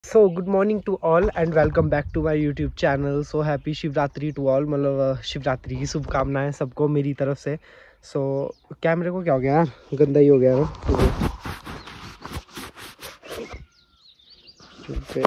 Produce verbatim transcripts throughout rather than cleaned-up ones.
So good morning to all and welcome back to my YouTube channel. So happy Shivratri to all. मतलब शिवरात्रि की शुभकामनाएं सबको मेरी तरफ से। सो so, कैमरे को क्या हो गया यार, गंदा ही हो गया ना। okay.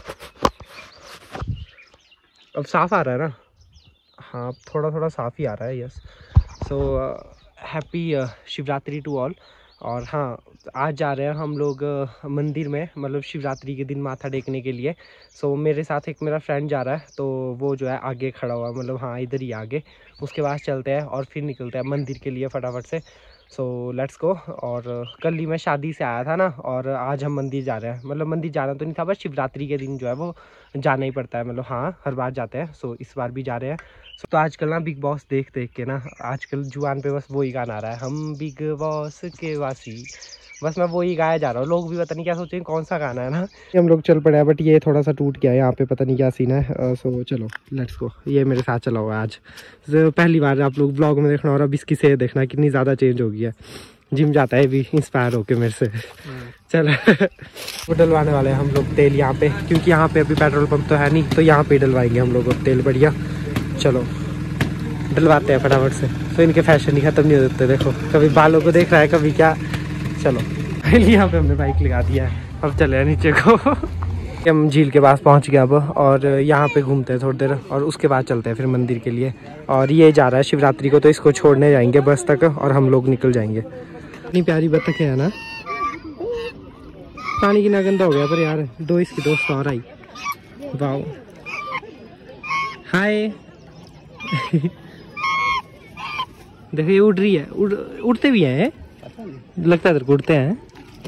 अब साफ आ रहा है ना? हाँ, अब थोड़ा थोड़ा साफ ही आ रहा है। Yes. So happy Shivratri to all. और हाँ, आज जा रहे हैं हम लोग uh, मंदिर में, मतलब शिवरात्रि के दिन माथा टेकने के लिए। सो so, मेरे साथ एक मेरा फ्रेंड जा रहा है, तो वो जो है आगे खड़ा हुआ, मतलब हाँ इधर ही आगे। उसके पास चलते हैं और फिर निकलते हैं मंदिर के लिए फटाफट से। So let's go. और कल ही मैं शादी से आया था ना, और आज हम मंदिर जा रहे हैं। मतलब मंदिर जाना तो नहीं था, बस शिवरात्रि के दिन जो है वो जाना ही पड़ता है। मतलब हाँ, हर बार जाते हैं। सो इस बार भी जा रहे हैं। सो तो आजकल ना बिग बॉस देख देख के ना, आजकल जुबान पे बस वही गाना आ रहा है, हम बिग बॉस के वासी। बस मैं वही गाया जा रहा हूँ। लोग भी पता नहीं क्या सोचेंगे कौन सा गाना है ना। हम लोग चल पड़े हैं, बट ये थोड़ा सा टूट गया है यहाँ पे, पता नहीं क्या सीन है। सो चलो लेट्स गो। ये मेरे साथ चला हुआ है आज। so, पहली बार आप लोग ब्लॉग में देखना, और अब इसकी सेहत देखना कितनी ज़्यादा चेंज हो गई है। जिम जाता है भी इंस्पायर होके मेरे से। चल वो डलवाने वाले हैं हम लोग तेल यहाँ पे, क्योंकि यहाँ पे अभी पेट्रोल पंप तो है नहीं, तो यहाँ पे डलवाएंगे हम लोग तेल बढ़िया। चलो डलवाते हैं फटाफट से। तो इनके फैशन ही खत्म नहीं होते। देखो, कभी बालों को देख रहा है, कभी क्या। चलो यहाँ पे हमने बाइक लगा दिया है, अब चले नीचे को। हम झील के पास पहुँच गए अब, और यहाँ पे घूमते हैं थोड़ी देर, और उसके बाद चलते हैं फिर मंदिर के लिए। और ये जा रहा है शिवरात्रि को, तो इसको छोड़ने जाएंगे बस तक, और हम लोग निकल जाएंगे। इतनी प्यारी बतख है ना। पानी कितना गंदा हो गया पर यार, दो इसकी दोस्त और आई। वाओ, हाय। देखो ये उड़ रही है, उड़ उड़ते भी हैं, लगता है इधर उड़ते हैं।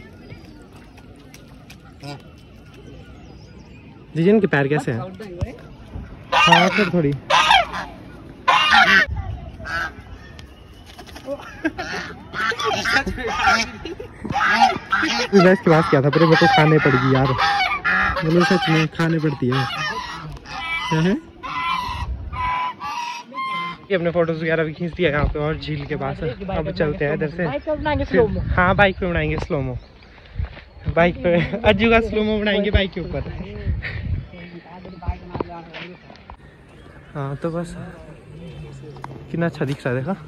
जिजन के पैर कैसे हैं? हाँ फिर थोड़ी। इसके बाद क्या था, पर मेरे को खाने पड़ेगी यार, मतलब सच में खाने पड़ती है। है? ये अपने फोटोज वगैरह भी खींच दिया यहाँ पे, और झील के पास अब चलते हैं इधर से। हाँ बाइक पे बनाएंगे स्लोमो। बाइक पे अज्जू का स्लोमो बनाएंगे बाइक के ऊपर। हाँ तो बस कितना अच्छा दिख रहा है, देखा।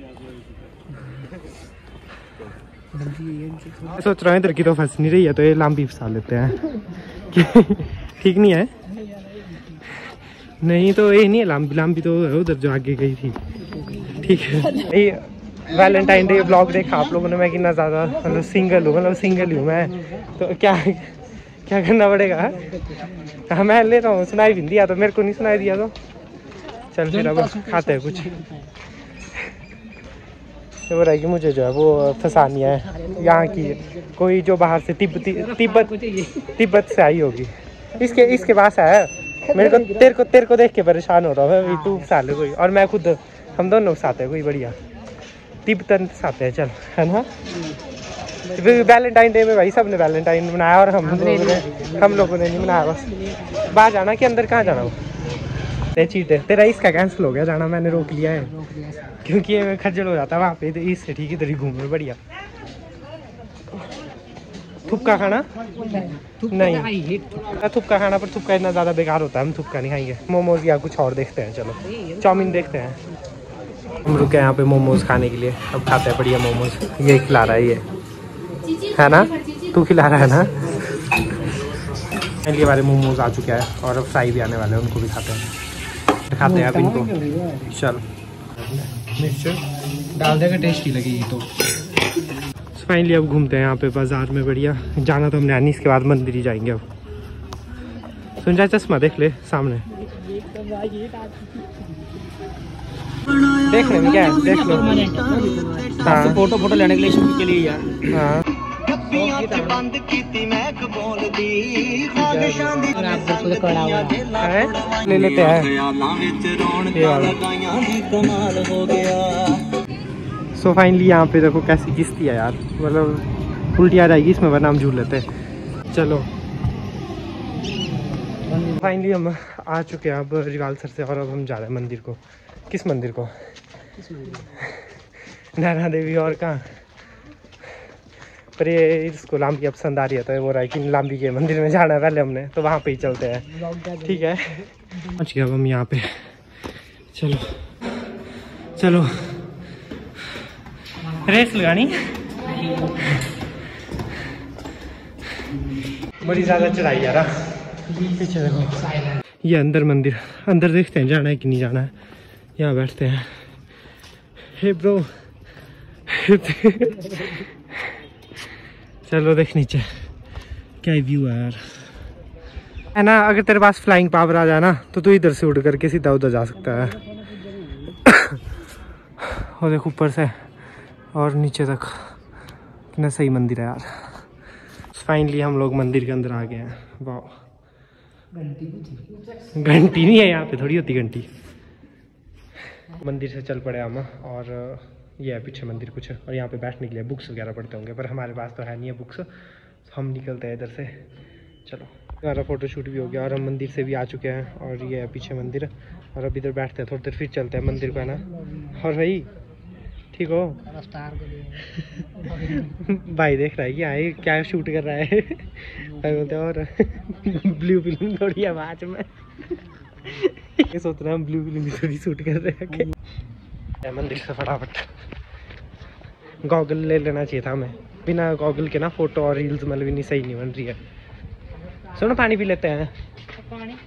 सोच रहा हूँ इधर की तो फंस नहीं रही है, तो ये लांबी फंसा लेते हैं। ठीक नहीं है? नहीं तो ये नहीं है, लांबी लांबी तो है उधर जो आगे गई थी। ठीक है। ये वैलेंटाइन डे ब्लॉग देखा आप लोगों ने, मैं कितना ज़्यादा मतलब सिंगल हूँ, मतलब सिंगल ही हूँ मैं। तो क्या क्या करना पड़ेगा? हाँ मैं ले रहा हूँ, सुनाई भी नहीं दिया तो, मेरे को नहीं सुनाई दिया तो। चल फिर अब खाते हैं कुछ। तो रहा कि मुझे जो है वो फंसानी है यहाँ की, कोई जो बाहर से तिब्बती तिब्बत तिब्बत से आई होगी। इसके इसके पास है। मेरे को तेरे को तेरे को देख के परेशान हो रहा हूँ, तू फंसा ले कोई, और मैं खुद, हम दोनों फंसाते हैं कोई बढ़िया तिब्बतन फंसाते हैं। चल है ना। वैलेंटाइन डे में भाई सबने वैलेंटाइन मनाया, और हम लोगों ने हम लोगों ने नहीं मनाया। बस बाहर जाना कि अंदर कहाँ जाना हो? चीटे तेरा इसका कैंसिल हो गया जाना, मैंने रोक लिया है, क्योंकि ये खज्जल हो जाता है वहाँ पे। तो इससे ठीक इधर ही घूमे बढ़िया। थुपका खाना नहीं, थुपका खाना, पर थुपका इतना ज़्यादा बेकार होता है, हम थुपका नहीं खाएंगे। मोमोज या कुछ और देखते हैं। चलो चाउमीन देखते हैं। हम रुके यहाँ पे मोमोज खाने के लिए, अब खाते हैं बढ़िया मोमोज। ये खिला रहा है, ये है ना, तू खिला रहा है ना। ये हमारे मोमोज आ चुके हैं, और अब फ्राई भी आने वाले हैं, उनको भी खाते हैं। खाते हैं आप इनको। चल मिर्च डाल देगा, टेस्टी लगेगी तो। फाइनली अब घूमते हैं यहाँ पे बाजार में बढ़िया। जाना तो हमने नहीं, इसके बाद मंदिर ही जाएंगे। अब सुन जा, चश्मा देख ले सामने, देख ले क्या है, देख लो। हाँ फोटो फोटो लेने के लिए शूट के लिए यार। हाँ ले लेते हैं सो फाइनली यहाँ पे देखो कैसी किस्ती है यार, मतलब उल्टी आ जाएगी इसमें, वरना हम झूल लेते हैं। चलो फाइनली हम आ चुके हैं अब रिवालसर से, और अब हम जा रहे हैं मंदिर को। किस मंदिर को? नैना देवी। और कहाँ? पर ये इसको लांबी पसंद आ रही है तो वो रहा है कि लांबी के मंदिर में जाना है पहले हमने, तो वहाँ पे ही चलते हैं। ठीक है, पहुँच गया अब हम यहाँ पे। चलो चलो, रेस लगानी। बड़ी ज़्यादा चढ़ाई यार। पीछे देखो, ये अंदर मंदिर, अंदर देखते हैं जाना है कि नहीं जाना है। यहाँ बैठते हैं। हे ब्रो चलो देख नीचे क्या व्यू है यार, है ना। अगर तेरे पास फ्लाइंग पावर आ जाए ना तो तू इधर से उड़ करके सीधा उधर जा सकता है। और देख ऊपर से और नीचे तक कितना सही मंदिर है यार। फाइनली हम लोग मंदिर के अंदर आ गए हैं। वाह, घंटी नहीं है यहाँ पे, थोड़ी होती घंटी। मंदिर से चल पड़े हम, और ये है पीछे मंदिर कुछ, और यहाँ पे बैठने के लिए बुक्स वगैरह पढ़ते होंगे, पर हमारे पास तो है नहीं है बुक्स। हम निकलते हैं इधर से। चलो, हमारा फ़ोटो शूट भी हो गया और हम मंदिर से भी आ चुके हैं, और ये है पीछे मंदिर। और अब इधर बैठते हैं, थोड़ी देर फिर चलते हैं मंदिर को, है ना। और भाई ठीक हो भाई देख रहा है कि आए क्या शूट कर रहा है। भाई बोलते हैं और ब्लू फिल्म थोड़ी आवाज में ये सोच रहे हैं हम ब्लू फिल्म थोड़ी शूट कर रहे हैं। मंदिर से फटाफट गॉगल ले लेना चाहिए था हमें, बिना गॉगल के ना फोटो और रील्स मतलब नहीं सही नहीं बन रही है। सुनो पानी पी लेते हैं। पानी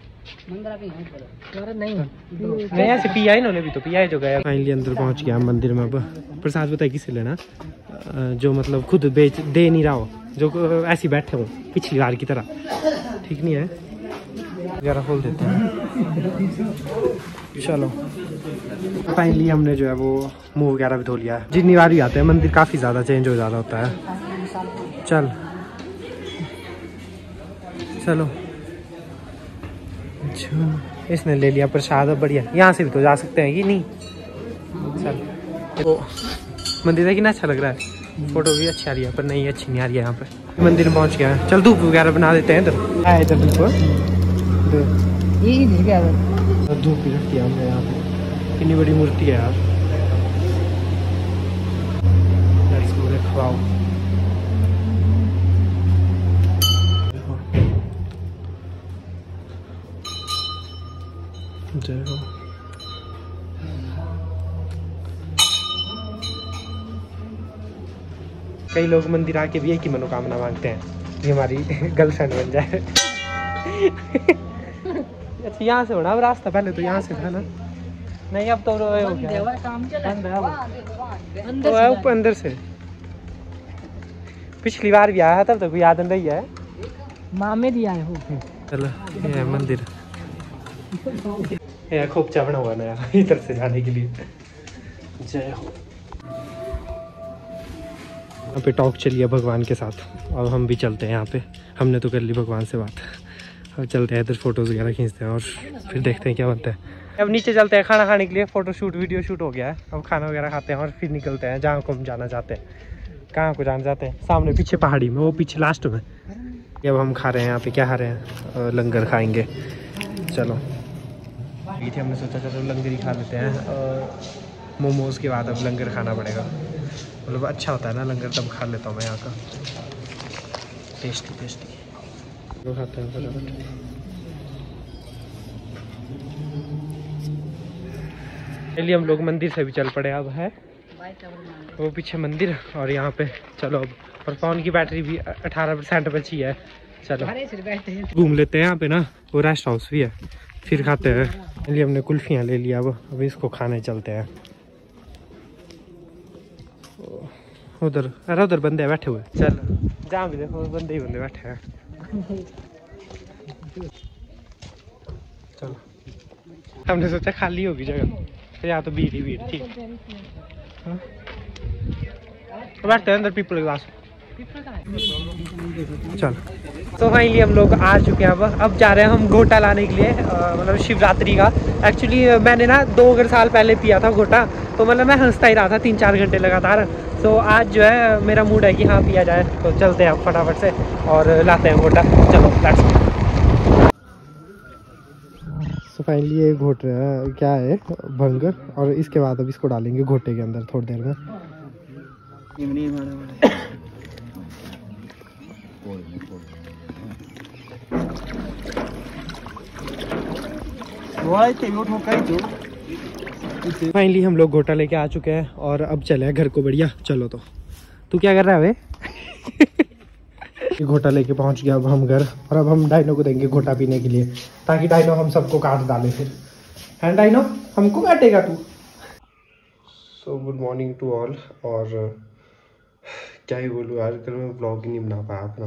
नहीं ऐसे पिया है, इन्होंने भी तो पिया है जो गया। फाइनली अंदर पहुंच गया मंदिर में। अब प्रसाद बताया किसे लेना, जो मतलब खुद बेच दे नहीं रहा हो, जो ऐसे बैठे हो पिछली बार की तरह, ठीक नहीं है। वगैरह खोल देते हैं। चलो फाइनली हमने जो है वो मुंह वगैरह भी धो लिया है। जितनी बार भी आते हैं मंदिर काफ़ी ज़्यादा चेंज हो ज़्यादा होता है। चल चलो, अच्छा इसने ले लिया प्रसाद। बढ़िया, यहाँ से भी तो जा सकते हैं कि नहीं। चल तो मंदिर है कितना अच्छा लग रहा है, फोटो भी अच्छी आ रही है, पर नहीं अच्छी नहीं आ रही है यहाँ पे। मंदिर में पहुँच गया है। चल धूप वगैरह बना देते हैं इधर। आए इधर धूप धूप भी रखी है हमने यहाँ पे। कितनी बड़ी मूर्ति है यार। वाओ, जय हो। कई लोग मंदिर आके भी एक ही मनोकामना मांगते हैं कि हमारी गर्लफ्रेंड बन जाए। अच्छा यहाँ से होना अब रास्ता, पहले तो यहाँ से था ना। नहीं अब तो हो गया, तो है ऊपर अंदर से। पिछली बार भी आया था तब तो कोई याद नहीं है। मामे भी आए हो। चलो ये है मंदिर, ये खोपचा बना हुआ नया इधर से जाने के लिए। जय हो। यहाँ पे टॉक चलिए भगवान के साथ, और हम भी चलते हैं यहाँ पे। हमने तो कर ली भगवान से बात, अब चलते हैं इधर फोटोज वगैरह खींचते हैं और फिर देखते हैं क्या बनता है। अब नीचे चलते हैं खाना खाने के लिए। फोटो शूट वीडियो शूट हो गया है, अब खाना वगैरह खाते हैं और फिर निकलते हैं जहाँ को हम जाना चाहते हैं। कहाँ को जाना चाहते हैं? सामने पीछे पहाड़ी में, वो पीछे लास्ट में। अब हम खा रहे हैं यहाँ पे, क्या खा रहे हैं? लंगर खाएंगे। चलो ये थे, हमने सोचा चलो लंगर ही खा लेते हैं। और मोमोज़ के बाद अब लंगर खाना पड़ेगा, मतलब अच्छा होता है ना लंगर, तब खा लेता हूँ मैं यहाँ का। टेस्टी टेस्टी वो खाते हैं फटाफट। चलिए हम लोग मंदिर से भी चल पड़े। अब है वो पीछे मंदिर, और यहाँ पे चलो अब। और फ़ोन की बैटरी भी अठारह परसेंट बची है। चलो घूम लेते हैं यहाँ पे ना, वो रेस्ट हाउस भी है, फिर खाते हैं। चलिए हमने कुल्फियाँ ले लिया, अब अभी इसको खाने चलते हैं। उधर अरे उधर बंदे बैठे हुए, चल जहाँ भी देखो बंदे ही बंदे बैठे हैं। चलो हमने सोचा खाली होगी जगह, तो यहाँ तो भीड़ ही भीड़ थी। तो बैठते हैं अंदर पीपल के पास। चल तो फाइनली हम लोग आ चुके हैं। अब अब जा रहे हैं हम गोटा लाने के लिए, मतलब शिवरात्रि का। एक्चुअली मैंने ना दो अगर साल पहले पिया था गोटा, तो मतलब मैं हंसता ही रहा था तीन चार घंटे लगातार। तो आज जो है मेरा मूड है कि हाँ पिया जाए, तो चलते हैं अब फटाफट से और लाते हैं गोटा। चलो लेट्स गो। तो फाइनली ये घोट क्या है भंग, और इसके बाद अब इसको डालेंगे घोटे के अंदर थोड़ी देर में। फाइनली हम लोग घोटा लेके आ चुके हैं और अब चले हैं घर को। बढ़िया, चलो। तो तू क्या कर रहा है वे? घोटा लेके पहुंच गया अब हम घर, और अब हम डाइनो को देंगे घोटा पीने के लिए, ताकि डाइनो हम सबको काट डाले फिर। है डाइनो, हमको काटेगा तू? So good morning to all. और क्या ही बोलूँ यार, कल मैं ब्लॉग ही नहीं बना पाया अपना,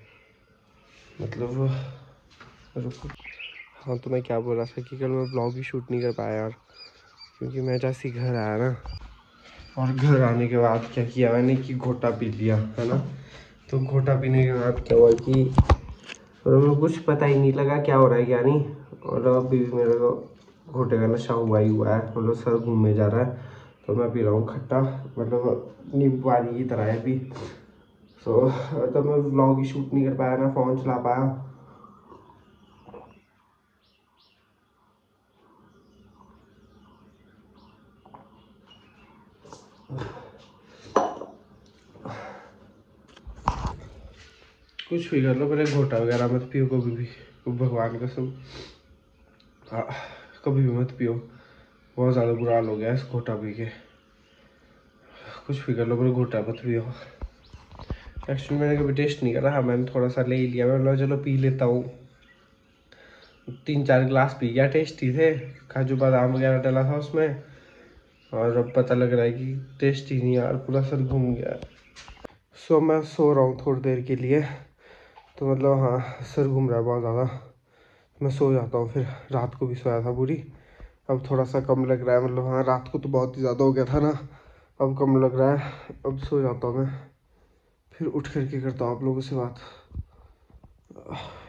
मतलब रुको। हाँ तो मैं क्या बोल रहा था कि कल मैं ब्लॉग ही शूट नहीं कर पाया यार, क्योंकि मैं जैसे ही घर आया ना, और घर आने के बाद क्या किया मैंने कि घोटा पी लिया, है ना। तो घोटा पीने के बाद क्या हुआ कि और मुझे कुछ पता ही नहीं लगा क्या हो रहा है क्या नहीं, और अभी भी मेरे को घोटे का नशा हुआ ही हुआ है, मतलब सर घूमने जा रहा है। तो मैं पी रहा हूँ खट्टा, मतलब नींबू पानी की तरह है अभी। सो तो मैं व्लॉग ही शूट नहीं कर पाया ना, फ़ोन चला पाया। कुछ भी कर लो, पहले घोटा वगैरह मत पियो कभी भी, भगवान कसम कभी भी मत पियो। बहुत ज़्यादा बुरा हाल हो गया इस घोटा पी के। कुछ भी कर लो, पहले घोटा मत पियो। एक्चुअली मैंने कभी टेस्ट नहीं करा, हाँ मैंने थोड़ा सा ले ही लिया, मैं चलो पी लेता हूँ। तीन चार गिलास पी गया, टेस्टी थे, काजू बादाम वगैरह डला था उसमें, और अब पता लग रहा है कि टेस्टी नहीं यार, पूरा सर घूम गया। सो मैं सो रहा हूँ थोड़ी देर के लिए, तो मतलब हाँ सर घूम रहा है बहुत ज़्यादा, मैं सो जाता हूँ फिर। रात को भी सोया था पूरी, अब थोड़ा सा कम लग रहा है, मतलब हाँ रात को तो बहुत ही ज़्यादा हो गया था ना, अब कम लग रहा है, अब सो जाता हूँ मैं, फिर उठ करके करता हूँ आप लोगों से बात।